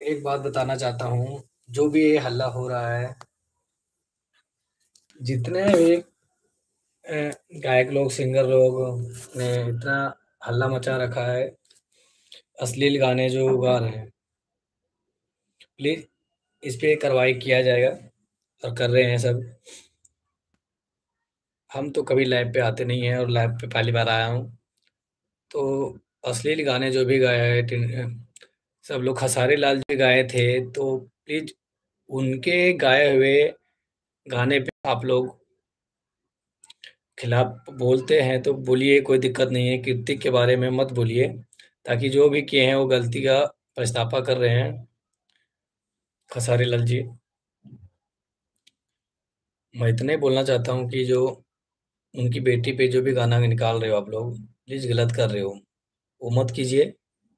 एक बात बताना चाहता हूँ, जो भी ये हल्ला हो रहा है, जितने भी गायक लोग, सिंगर लोग ने इतना हल्ला मचा रखा है, अश्लील गाने जो गा रहे हैं, प्लीज़ इस पे कार्रवाई किया जाएगा और कर रहे हैं सब। हम तो कभी लाइव पे आते नहीं हैं और लाइव पे पहली बार आया हूँ, तो अश्लील गाने जो भी गाए हैं सब लोग खसारी लाल जी गाए थे, तो प्लीज़ उनके गाए हुए गाने पे आप लोग खिलाफ बोलते हैं तो बोलिए, कोई दिक्कत नहीं है। कीर्ति के बारे में मत बोलिए, ताकि जो भी किए हैं वो गलती का पछतावा कर रहे हैं खसारी लाल जी। मैं इतना ही बोलना चाहता हूँ कि जो उनकी बेटी पे जो भी गाना निकाल रहे हो आप लोग, प्लीज़ गलत कर रहे हो, वो मत कीजिए।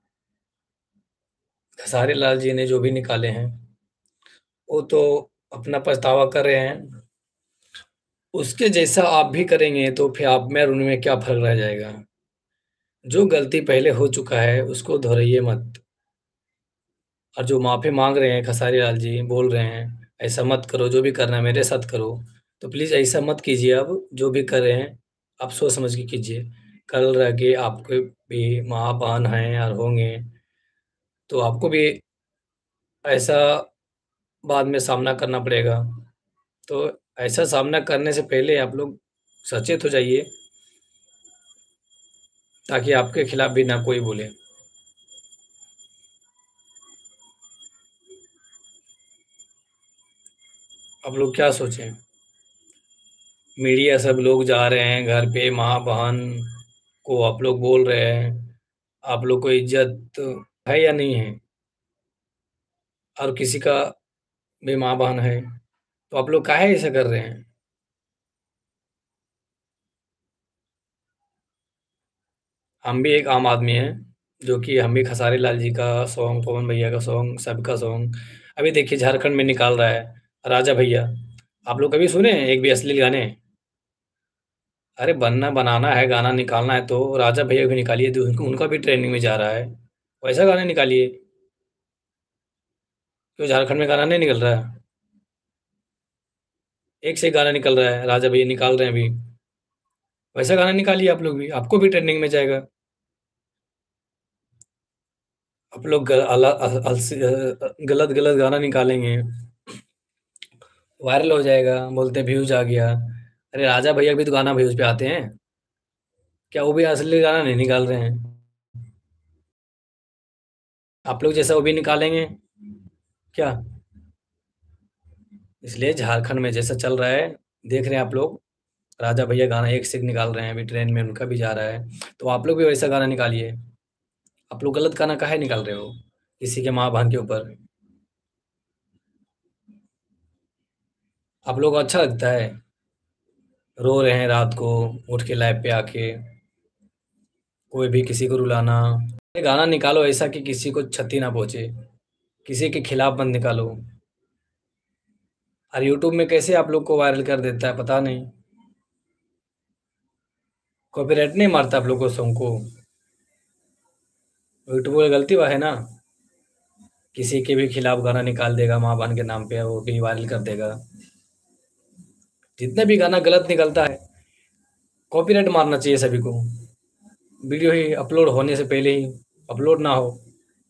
खसारी लाल जी ने जो भी निकाले हैं, वो तो अपना पछतावा कर रहे हैं। उसके जैसा आप भी करेंगे तो फिर आप में और उनमें क्या फ़र्क रह जाएगा? जो गलती पहले हो चुका है, उसको दोहराइए मत। और जो माफ़ी माँग रहे हैं खसारी लाल जी, बोल रहे हैं, ऐसा मत करो, जो भी करना है मेरे साथ करो। तो प्लीज़ ऐसा मत कीजिए अब, जो भी कर रहे हैं, आप सोच समझ के कीजिए। कल रह के आपके भी माँ-बहन हैं और होंगे, तो आपको भी ऐसा बाद में सामना करना पड़ेगा। तो ऐसा सामना करने से पहले आप लोग सचेत हो जाइए, ताकि आपके खिलाफ भी ना कोई बोले। आप लोग क्या सोचें? मीडिया सब लोग जा रहे हैं घर पे, माँ-बहन को आप लोग बोल रहे हैं, आप लोग को इज़्ज़त है या नहीं है? और किसी का भी माँ-बहन है, तो आप लोग काहे ऐसा कर रहे हैं? हम भी एक आम आदमी हैं, जो कि हम भी खेसारी लाल जी का सॉन्ग, पवन भैया का सॉन्ग, सबका सॉन्ग अभी देखिए झारखंड में निकाल रहा है, राजा भैया। आप लोग कभी सुने हैं एक भी अश्लील गाने? अरे बनाना है, गाना निकालना है तो राजा भैया भी निकालिए, जो उनका भी ट्रेंडिंग में जा रहा है, वैसा गाना निकालिए। क्यों झारखंड में गाना नहीं निकल रहा है? एक से एक गाना निकल रहा है, राजा भैया निकाल रहे हैं अभी, वैसा गाना निकालिए आप लोग भी, आपको भी ट्रेंडिंग में जाएगा। आप लोग गलत गलत गाना निकालेंगे, वायरल हो जाएगा, बोलते व्यूज आ गया। अरे राजा भैया भी तो गाना व्यूज पे आते हैं, क्या वो भी असली गाना नहीं निकाल रहे हैं? आप लोग जैसा वो भी निकालेंगे क्या? इसलिए झारखंड में जैसा चल रहा है, देख रहे हैं आप लोग, राजा भैया गाना एक से एक निकाल रहे हैं, अभी ट्रेन में उनका भी जा रहा है, तो आप लोग भी वैसा गाना निकालिए। आप लोग गलत गाना काहे निकाल रहे हो किसी के माँ बहन के ऊपर? आप लोग को अच्छा लगता है? रो रहे हैं रात को उठ के लाइव पे आके, कोई भी किसी को रुलाना। ये गाना निकालो ऐसा कि किसी को क्षति ना पहुंचे, किसी के खिलाफ मत निकालो। और यूट्यूब में कैसे आप लोग को वायरल कर देता है पता नहीं, कॉपीराइट नहीं मारता आप लोग को सॉन्ग को? यूट्यूब की गलती है ना, किसी के भी खिलाफ गाना निकाल देगा माँ बहन के नाम पे, वो भी वायरल कर देगा। जितना भी गाना गलत निकलता है, कॉपीराइट मारना चाहिए सभी को, वीडियो ही अपलोड होने से पहले ही अपलोड ना हो।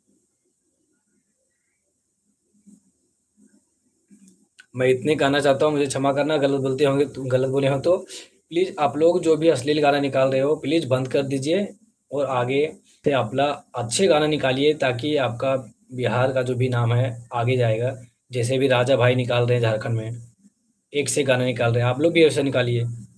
मैं इतने कहना चाहता हूँ, मुझे क्षमा करना, गलत बोलते होंगे तो, गलत बोले हो तो प्लीज़ आप लोग जो भी अश्लील गाना निकाल रहे हो प्लीज़ बंद कर दीजिए, और आगे से अपना अच्छे गाना निकालिए, ताकि आपका बिहार का जो भी नाम है आगे जाएगा। जैसे भी राजा भाई निकाल रहे हैं झारखंड में, एक से गाना निकाल रहे हैं, आप लोग भी ऐसा निकालिए।